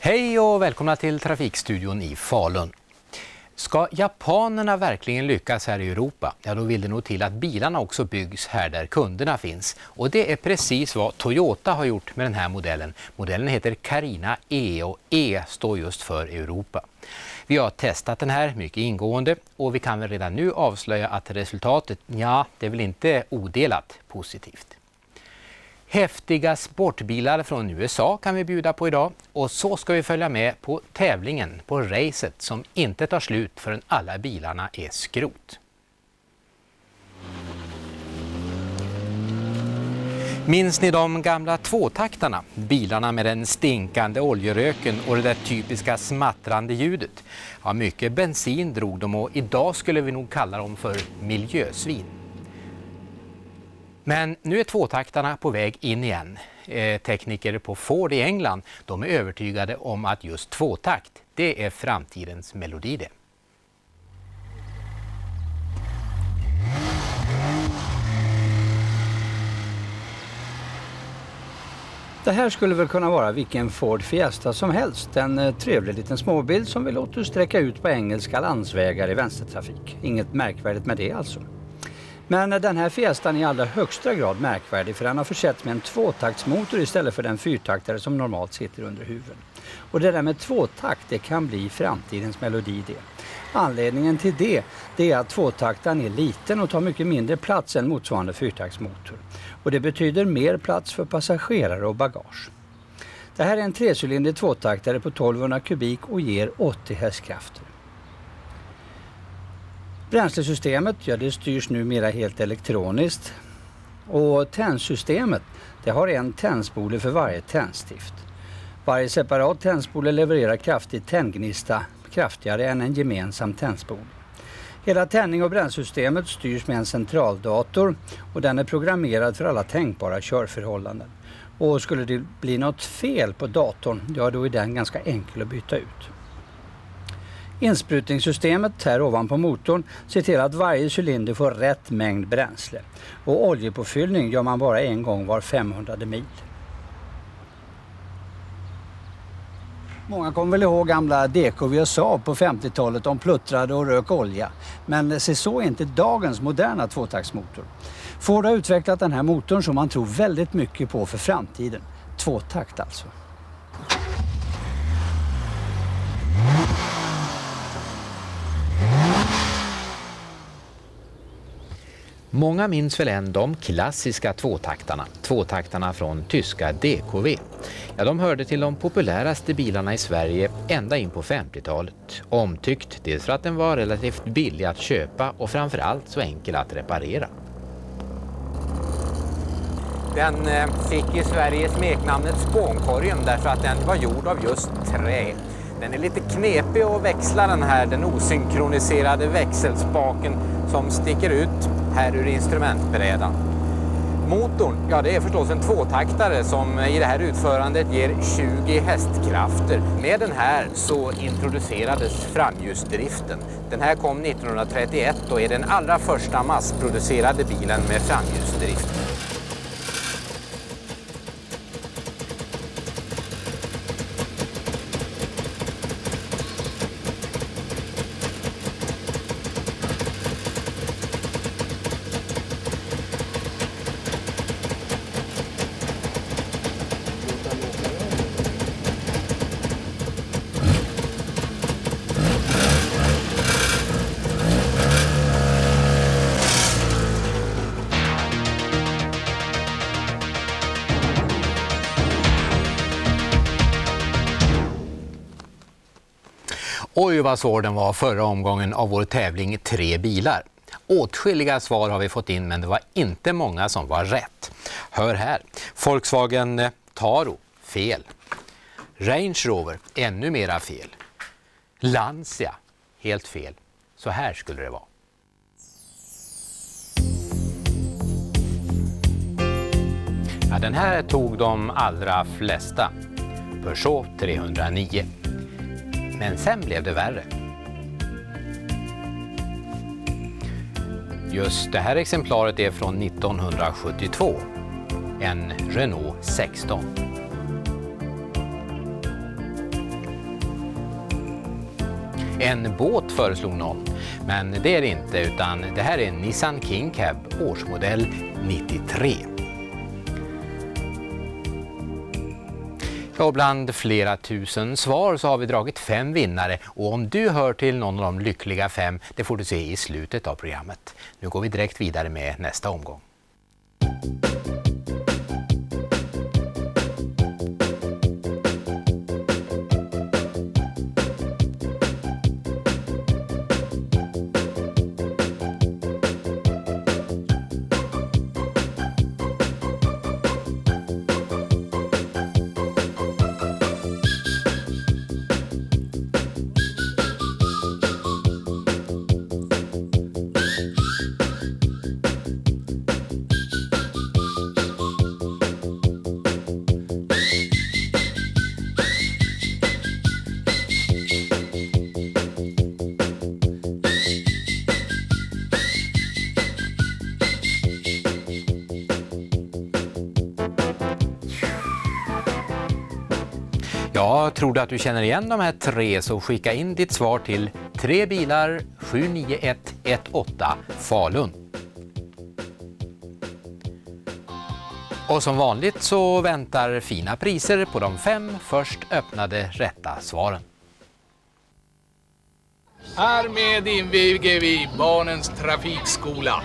Hej och välkomna till Trafikstudion i Falun. Ska japanerna verkligen lyckas här i Europa, ja då vill det nog till att bilarna också byggs här där kunderna finns. Och det är precis vad Toyota har gjort med den här modellen. Modellen heter Carina E och E står just för Europa. Vi har testat den här mycket ingående och vi kan väl redan nu avslöja att resultatet, ja, det är väl inte odelat positivt. Häftiga sportbilar från USA kan vi bjuda på idag och så ska vi följa med på tävlingen, på racet som inte tar slut förrän alla bilarna är skrot. Minns ni de gamla tvåtaktarna? Bilarna med den stinkande oljeröken och det där typiska smattrande ljudet. Ja, mycket bensin drog de och idag skulle vi nog kalla dem för miljösvin. Men nu är tvåtaktarna på väg in igen. Tekniker på Ford i England, de är övertygade om att just tvåtakt, det är framtidens melodi det. Det här skulle väl kunna vara vilken Ford Fiesta som helst. En trevlig liten småbil som vi låter sträcka ut på engelska landsvägar i vänstertrafik. Inget märkvärdigt med det alltså. Men den här Fiestan är i allra högsta grad märkvärdig för den har försetts med en tvåtaktsmotor istället för den fyrtaktare som normalt sitter under huven. Och det där med tvåtakt, det kan bli framtidens melodi det. Anledningen till det är att tvåtaktaren är liten och tar mycket mindre plats än motsvarande fyrtaktsmotor. Och det betyder mer plats för passagerare och bagage. Det här är en trecylindrig tvåtaktare på 1200 kubik och ger 80 hästkrafter. Bränslesystemet, ja, det styrs numera helt elektroniskt. Och tändsystemet, det har en tändspole för varje tändstift. Varje separat tändspole levererar kraftig tändgnista, kraftigare än en gemensam tändspole. Hela tändning- och bränslesystemet styrs med en centraldator och den är programmerad för alla tänkbara körförhållanden. Och skulle det bli något fel på datorn, ja då är den ganska enkel att byta ut. Insprutningssystemet här ovanpå motorn ser till att varje cylinder får rätt mängd bränsle. Och oljepåfyllning gör man bara en gång var 500 mil. Många kommer väl ihåg gamla DKV och Saab på 50-talet. De pluttrade och rök olja. Men se så är inte dagens moderna tvåtaktsmotor. Ford har utvecklat den här motorn som man tror väldigt mycket på för framtiden. Tvåtakt alltså. Många minns väl än de klassiska tvåtaktarna från tyska DKV. Ja, de hörde till de populäraste bilarna i Sverige ända in på 50-talet. Omtyckt dels för att den var relativt billig att köpa och framförallt så enkel att reparera. Den fick i Sverige smeknamnet spånkorgen därför att den var gjord av just trä. Den är lite knepig att växla den osynkroniserade växelspaken som sticker ut här ur instrumentbrädan. Motorn, ja det är förstås en tvåtaktare som i det här utförandet ger 20 hästkrafter. Med den här så introducerades framhjulsdriften. Den här kom 1931 och är den allra första massproducerade bilen med framhjulsdrift. Oj vad svår den var förra omgången av vår tävling 3 bilar. Åtskilliga svar har vi fått in men det var inte många som var rätt. Hör här, Volkswagen Taro, fel. Range Rover, ännu mera fel. Lancia, helt fel. Så här skulle det vara. Ja, den här tog de allra flesta. Peugeot 309. Men sen blev det värre. Just det här exemplaret är från 1972. En Renault 16. En båt föreslog någon, men det är det inte, utan det här är en Nissan King Cab, årsmodell 93. Och bland flera tusen svar så har vi dragit 5 vinnare, och om du hör till någon av de lyckliga 5, det får du se i slutet av programmet. Nu går vi direkt vidare med nästa omgång. Jag tror att du känner igen de här 3, så skicka in ditt svar till 3 bilar 79118 Falun. Och som vanligt så väntar fina priser på de 5 först öppnade rätta svaren. Härmed inviger vi barnens trafikskola.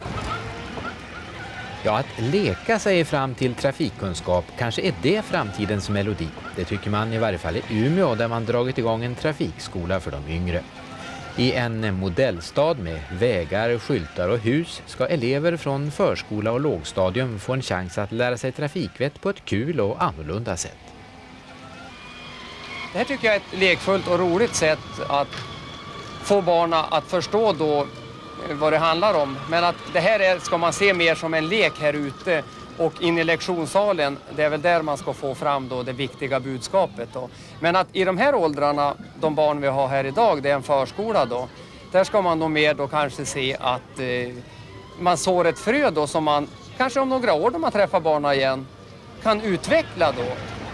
Ja, att leka sig fram till trafikkunskap, kanske är det framtidens melodi. Det tycker man i varje fall i Umeå, där man dragit igång en trafikskola för de yngre. I en modellstad med vägar, skyltar och hus ska elever från förskola och lågstadium få en chans att lära sig trafikvett på ett kul och annorlunda sätt. Det här tycker jag är ett lekfullt och roligt sätt att få barnen att förstå då vad det handlar om. Men att det här ska man se mer som en lek här ute, och in i lektionssalen, det är väl där man ska få fram då det viktiga budskapet då. Men att i de här åldrarna, de barn vi har här idag, det är en förskola då, där ska man då mer då kanske se att man sår ett frö då som man kanske om några år, då man träffar barnen igen, kan utveckla då.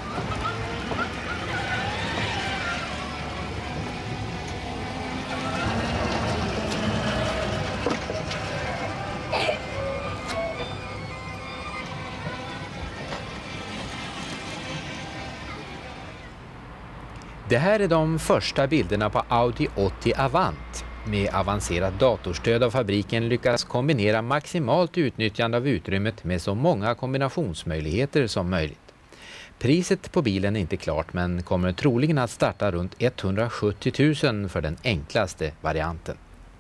Det här är de första bilderna på Audi 80 Avant. Med avancerat datorstöd av fabriken lyckas kombinera maximalt utnyttjande av utrymmet med så många kombinationsmöjligheter som möjligt. Priset på bilen är inte klart, men kommer troligen att starta runt 170 000 för den enklaste varianten.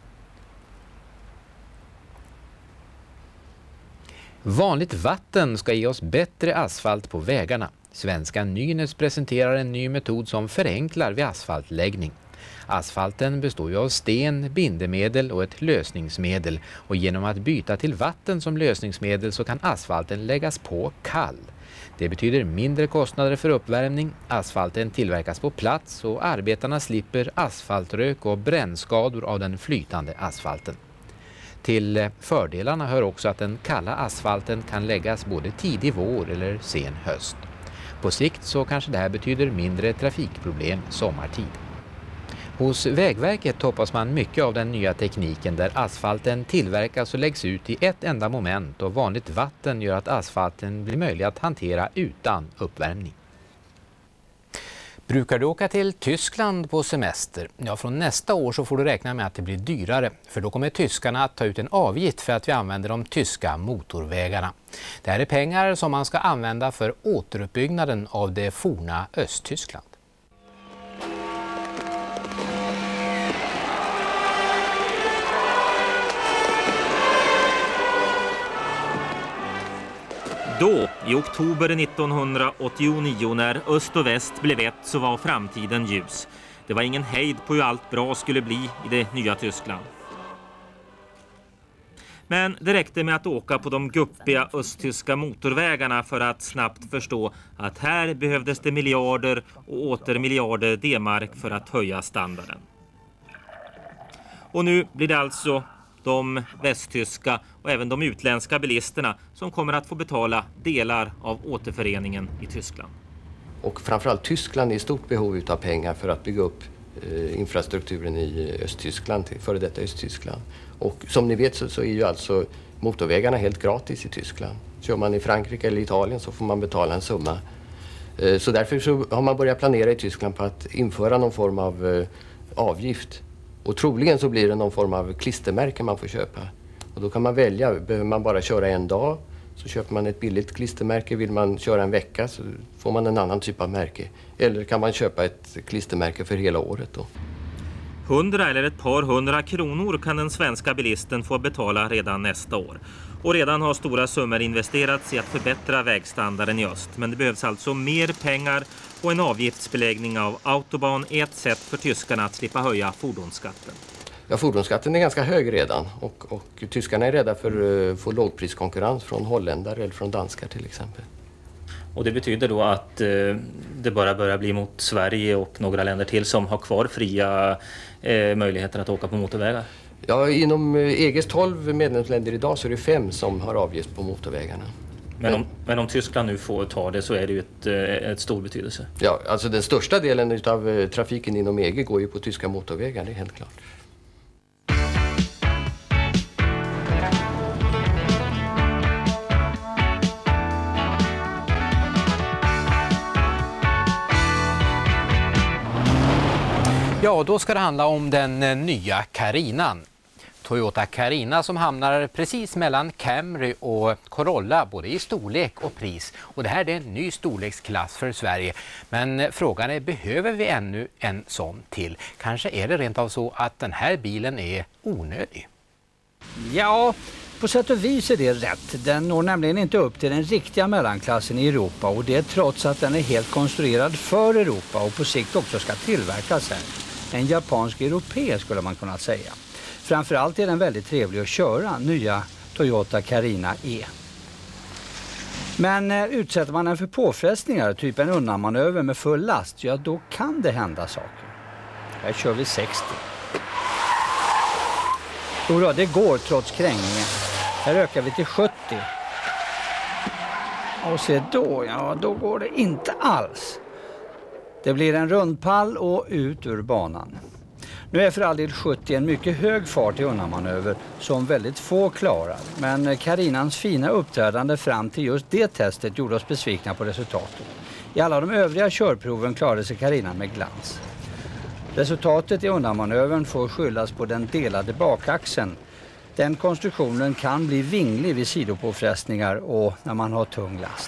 Vanligt vatten ska ge oss bättre asfalt på vägarna. Svenska Nynäs presenterar en ny metod som förenklar vid asfaltläggning. Asfalten består ju av sten, bindemedel och ett lösningsmedel, och genom att byta till vatten som lösningsmedel så kan asfalten läggas på kall. Det betyder mindre kostnader för uppvärmning, asfalten tillverkas på plats och arbetarna slipper asfaltrök och brännskador av den flytande asfalten. Till fördelarna hör också att den kalla asfalten kan läggas både tidig vår eller sen höst. På sikt så kanske det här betyder mindre trafikproblem sommartid. Hos Vägverket hoppas man mycket av den nya tekniken där asfalten tillverkas och läggs ut i ett enda moment, och vanligt vatten gör att asfalten blir möjlig att hantera utan uppvärmning. Brukar du åka till Tyskland på semester? Ja, från nästa år så får du räkna med att det blir dyrare, för då kommer tyskarna att ta ut en avgift för att vi använder de tyska motorvägarna. Det här är pengar som man ska använda för återuppbyggnaden av det forna Östtyskland. Då, i oktober 1989, när öst och väst blev ett, så var framtiden ljus. Det var ingen hejd på hur allt bra skulle bli i det nya Tyskland. Men det räckte med att åka på de guppiga östtyska motorvägarna för att snabbt förstå att här behövdes det miljarder och åter miljarder D-mark för att höja standarden. Och nu blir det alltså de västtyska och även de utländska bilisterna som kommer att få betala delar av återföreningen i Tyskland. Och framförallt Tyskland är i stort behov av pengar för att bygga upp infrastrukturen i Östtyskland, till före detta Östtyskland. Och som ni vet så är ju alltså motorvägarna helt gratis i Tyskland. Kör man i Frankrike eller Italien så får man betala en summa. Så därför så har man börjat planera i Tyskland på att införa någon form av avgift. Och troligen så blir det någon form av klistermärke man får köpa. Och då kan man välja, behöver man bara köra en dag så köper man ett billigt klistermärke. Vill man köra en vecka så får man en annan typ av märke. Eller kan man köpa ett klistermärke för hela året då. 100 eller ett par 100 kronor kan den svenska bilisten få betala redan nästa år. Och redan har stora summor investerats i att förbättra vägstandarden i öst. Men det behövs alltså mer pengar, och en avgiftsbeläggning av autobahn är ett sätt för tyskarna att slippa höja fordonsskatten. Ja, fordonsskatten är ganska hög redan och tyskarna är rädda för att få lågpriskonkurrens från holländare eller från danskar till exempel. Och det betyder då att det bara börjar bli mot Sverige och några länder till som har kvar fria möjligheter att åka på motorvägar? Ja, inom EGs 12 medlemsländer idag så är det 5 som har avgift på motorvägarna. Men om Tyskland nu får ta det så är det ju ett stor betydelse. Ja, alltså den största delen av trafiken inom EG går ju på tyska motorvägar, det är helt klart. Ja, då ska det handla om den nya Carinan. Toyota Carina som hamnar precis mellan Camry och Corolla både i storlek och pris. Och det här är en ny storleksklass för Sverige. Men frågan är, behöver vi ännu en sån till? Kanske är det rent av så att den här bilen är onödig? Ja, på sätt och vis är det rätt. Den når nämligen inte upp till den riktiga mellanklassen i Europa, och det trots att den är helt konstruerad för Europa och på sikt också ska tillverkas här. En japansk europé skulle man kunna säga. Framförallt är den väldigt trevlig att köra, nya Toyota Carina E. Men utsätter man den för påfrestningar, typ en undanmanöver med full last, ja då kan det hända saker. Här kör vi 60. Jodå, det går trots krängningen. Här ökar vi till 70. Och se då, ja då går det inte alls. Det blir en rundpall och ut ur banan. Nu är för all del 70 en mycket hög fart i undanmanöver som väldigt få klarar. Men Carinans fina uppträdande fram till just det testet gjorde oss besvikna på resultatet. I alla de övriga körproven klarade sig Carina med glans. Resultatet i undanmanövern får skyllas på den delade bakaxeln. Den konstruktionen kan bli vinglig vid sidopåfrestningar och när man har tung last.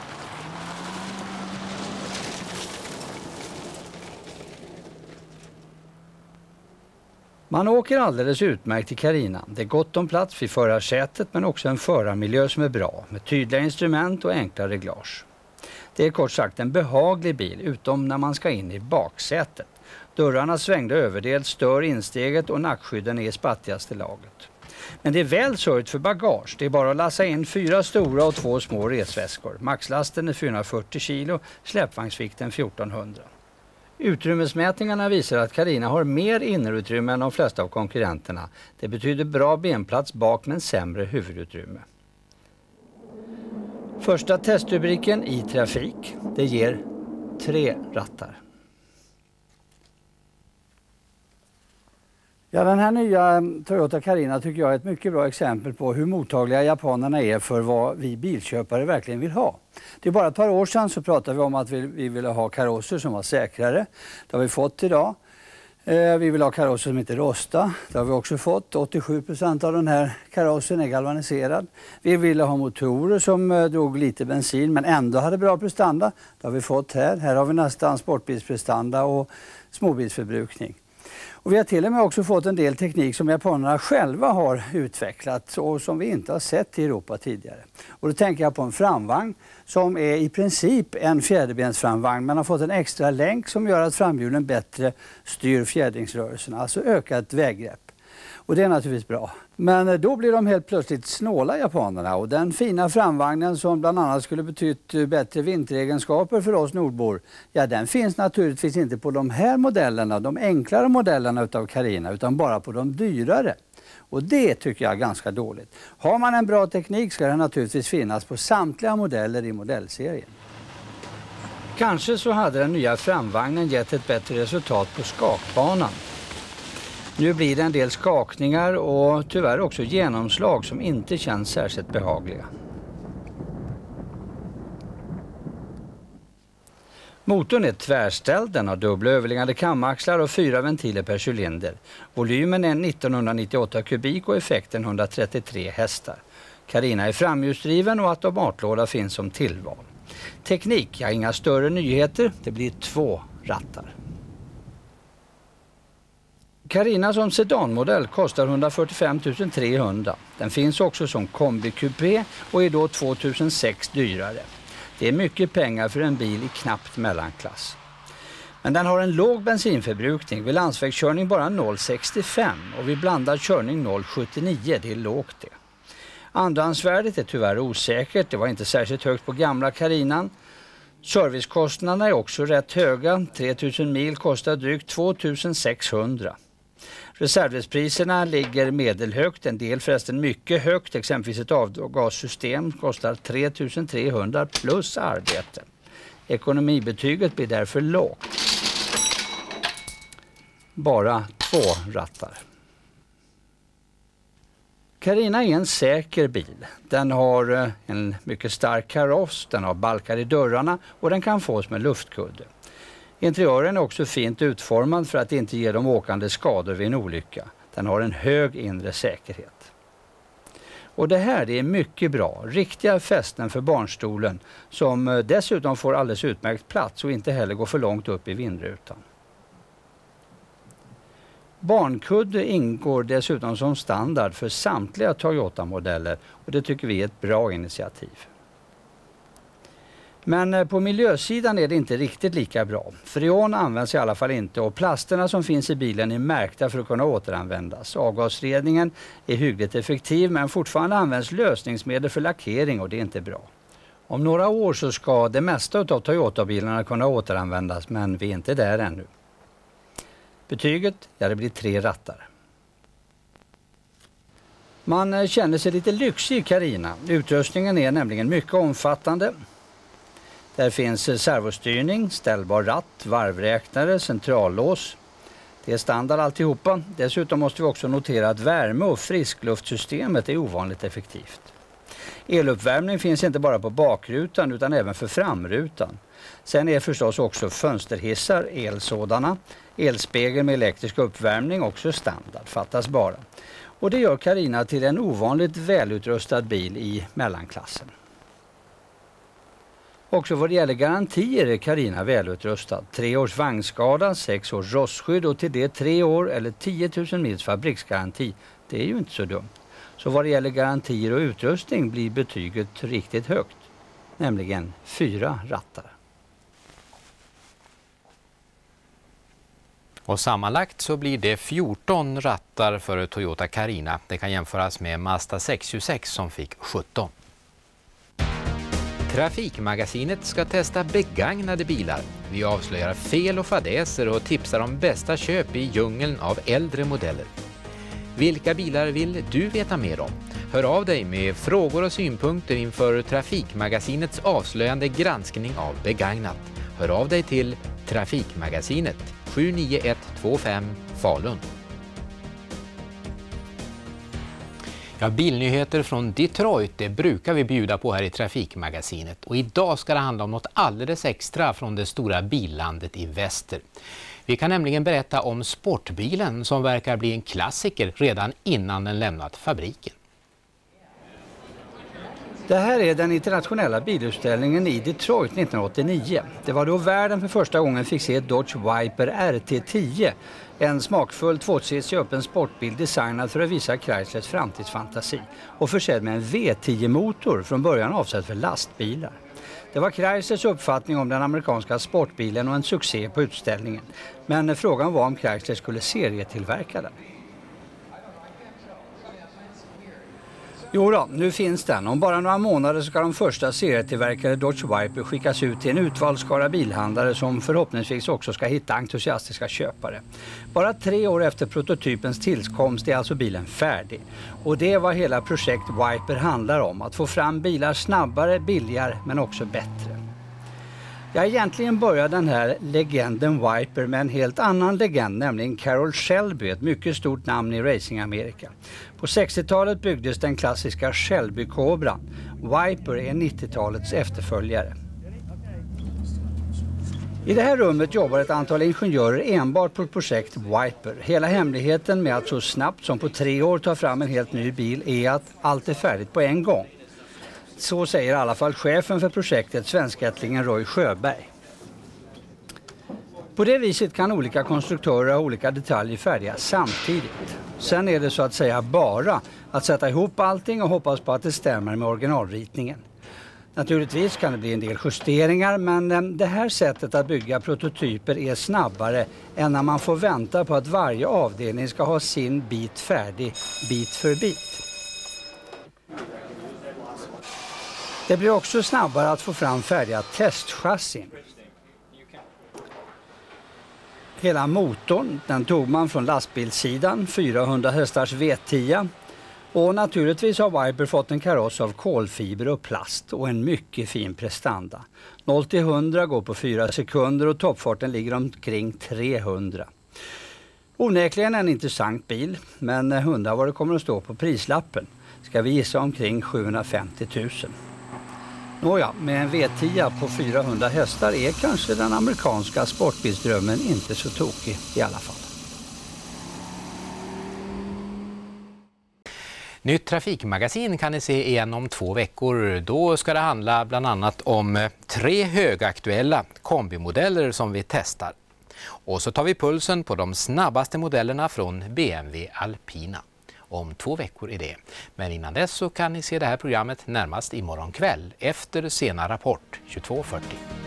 Man åker alldeles utmärkt i Carina. Det är gott om plats vid förarsätet men också en förarmiljö som är bra med tydliga instrument och enkla reglage. Det är kort sagt en behaglig bil utom när man ska in i baksätet. Dörrarnas svängda överdel stör insteget och nackskydden är i spattigaste laget. Men det är väl sörjt för bagage. Det är bara att lassa in 4 stora och 2 små resväskor. Maxlasten är 440 kilo, släpvagnsvikten 1400. Utrymmesmätningarna visar att Carina har mer innerutrymme än de flesta av konkurrenterna. Det betyder bra benplats bak men sämre huvudutrymme. Första testrubriken i trafik. Det ger 3 rattar. Ja, den här nya Toyota Carina tycker jag är ett mycket bra exempel på hur mottagliga japanerna är för vad vi bilköpare verkligen vill ha. Det är bara ett par år sedan så pratade vi om att vi ville ha karosser som var säkrare. Det har vi fått idag. Vi vill ha karosser som inte rostar. Det har vi också fått. 87% av den här karossen är galvaniserad. Vi ville ha motorer som drog lite bensin men ändå hade bra prestanda. Det har vi fått här. Här har vi nästan sportbilsprestanda och småbilsförbrukning. Och vi har till och med också fått en del teknik som japanerna själva har utvecklat och som vi inte har sett i Europa tidigare. Och då tänker jag på en framvagn som är i princip en fjäderbensframvagn. Man har fått en extra länk som gör att framhjulen bättre styr fjädringsrörelserna, alltså ökat väggrepp. Och det är naturligtvis bra. Men då blir de helt plötsligt snåla japanerna och den fina framvagnen som bland annat skulle betytt bättre vinteregenskaper för oss nordbor, ja den finns naturligtvis inte på de här modellerna, de enklare modellerna utav Carina utan bara på de dyrare. Och det tycker jag är ganska dåligt. Har man en bra teknik ska den naturligtvis finnas på samtliga modeller i modellserien. Kanske så hade den nya framvagnen gett ett bättre resultat på skakbanan. Nu blir det en del skakningar och tyvärr också genomslag som inte känns särskilt behagliga. Motorn är tvärställd, den har dubbla överliggande kamaxlar och 4 ventiler per cylinder. Volymen är 1998 kubik och effekten 133 hästar. Carina är framhjulsdriven och automatlåda finns som tillval. Teknik, ja, inga större nyheter, det blir 2 rattar. Carina som sedanmodell kostar 145 300. Den finns också som kombi-kupé och är då 2006 dyrare. Det är mycket pengar för en bil i knappt mellanklass. Men den har en låg bensinförbrukning, vid landsvägskörning bara 0,65 och vid blandad körning 0,79, det är lågt det. Andrahandsvärdet är tyvärr osäkert, det var inte särskilt högt på gamla Carinan. Servicekostnaderna är också rätt höga, 3000 mil kostar drygt 2600. Reservdelspriserna ligger medelhögt, en del förresten mycket högt, exempelvis ett avgassystem kostar 3300 plus arbete. Ekonomibetyget blir därför lågt. Bara 2 rattar. Carina är en säker bil. Den har en mycket stark kaross, den har balkar i dörrarna och den kan fås med luftkudde. Interiören är också fint utformad för att inte ge de åkande skador vid en olycka. Den har en hög inre säkerhet. Och det här är mycket bra. Riktiga fästen för barnstolen som dessutom får alldeles utmärkt plats och inte heller går för långt upp i vindrutan. Barnkudde ingår dessutom som standard för samtliga Toyota-modeller och det tycker vi är ett bra initiativ. Men på miljösidan är det inte riktigt lika bra. Freon används i alla fall inte och plasterna som finns i bilen är märkta för att kunna återanvändas. Avgasredningen är hyggligt effektiv men fortfarande används lösningsmedel för lackering och det är inte bra. Om några år så ska det mesta av Toyota-bilarna kunna återanvändas men vi är inte där ännu. Betyget, ja, det blir 3 rattar. Man känner sig lite lyxig i Carina. Utrustningen är nämligen mycket omfattande. Där finns servostyrning, ställbar ratt, varvräknare, centrallås. Det är standard alltihopa. Dessutom måste vi också notera att värme- och friskluftssystemet är ovanligt effektivt. Eluppvärmning finns inte bara på bakrutan utan även för framrutan. Sen är förstås också fönsterhissar elsådana. Elspegel med elektrisk uppvärmning också standard, fattas bara. Och det gör Carina till en ovanligt välutrustad bil i mellanklassen. Också vad det gäller garantier är Carina välutrustad. 3 års vagnskada, 6 års rostskydd och till det 3 år eller 10 000 mils fabriksgaranti. Det är ju inte så dumt. Så vad det gäller garantier och utrustning blir betyget riktigt högt. Nämligen 4 rattar. Och sammanlagt så blir det 14 rattar för Toyota Carina. Det kan jämföras med Mazda 626 som fick 17. Trafikmagasinet ska testa begagnade bilar. Vi avslöjar fel och fadäser och tipsar om bästa köp i djungeln av äldre modeller. Vilka bilar vill du veta mer om? Hör av dig med frågor och synpunkter inför Trafikmagasinets avslöjande granskning av begagnat. Hör av dig till Trafikmagasinet 79125 Falun. Ja, bilnyheter från Detroit, det brukar vi bjuda på här i Trafikmagasinet. Och idag ska det handla om något alldeles extra från det stora billandet i väster. Vi kan nämligen berätta om sportbilen som verkar bli en klassiker redan innan den lämnat fabriken. Det här är den internationella bilutställningen i Detroit 1989. Det var då världen för första gången fick se Dodge Viper RT10. En smakfull tvåsitsig öppen sportbil designad för att visa Chryslers framtidsfantasi och försedd med en V10-motor från början avsedd för lastbilar. Det var Chryslers uppfattning om den amerikanska sportbilen och en succé på utställningen. Men frågan var om Chrysler skulle serietillverka den. Jo då, nu finns den. Om bara några månader ska de första serietillverkade Dodge Viper skickas ut till en utvalskara bilhandlare som förhoppningsvis också ska hitta entusiastiska köpare. Bara 3 år efter prototypens tillkomst är alltså bilen färdig. Och det är vad hela projekt Viper handlar om. Att få fram bilar snabbare, billigare men också bättre. Ja, egentligen börjar den här legenden Viper med en helt annan legend, nämligen Carroll Shelby, ett mycket stort namn i racing-Amerika. På 60-talet byggdes den klassiska Shelby Cobra. Viper är 90-talets efterföljare. I det här rummet jobbar ett antal ingenjörer enbart på projekt Viper. Hela hemligheten med att så snabbt som på 3 år ta fram en helt ny bil är att allt är färdigt på en gång. Så säger i alla fall chefen för projektet, svenskättlingen Roy Sjöberg. På det viset kan olika konstruktörer ha olika detaljer färdiga samtidigt. Sen är det så att säga bara att sätta ihop allting och hoppas på att det stämmer med originalritningen. Naturligtvis kan det bli en del justeringar, men det här sättet att bygga prototyper är snabbare än när man får vänta på att varje avdelning ska ha sin bit färdig bit för bit. Det blir också snabbare att få fram färdiga testchassin. Hela motorn, den tog man från lastbilssidan, 400 hästars V10. Och naturligtvis har Viper fått en kaross av kolfiber och plast och en mycket fin prestanda. 0-100 går på 4 sekunder och toppfarten ligger omkring 300. Onekligen en intressant bil, men undrar vad det kommer att stå på prislappen. Ska vi gissa omkring 750 000. Nåja, med en V10 på 400 hästar är kanske den amerikanska sportbilsdrömmen inte så tokig i alla fall. Nytt trafikmagasin kan ni se igen om 2 veckor. Då ska det handla bland annat om 3 högaktuella kombimodeller som vi testar. Och så tar vi pulsen på de snabbaste modellerna från BMW Alpina. Om 2 veckor är det. Men innan dess så kan ni se det här programmet närmast imorgon kväll efter Sena Rapport 22:40.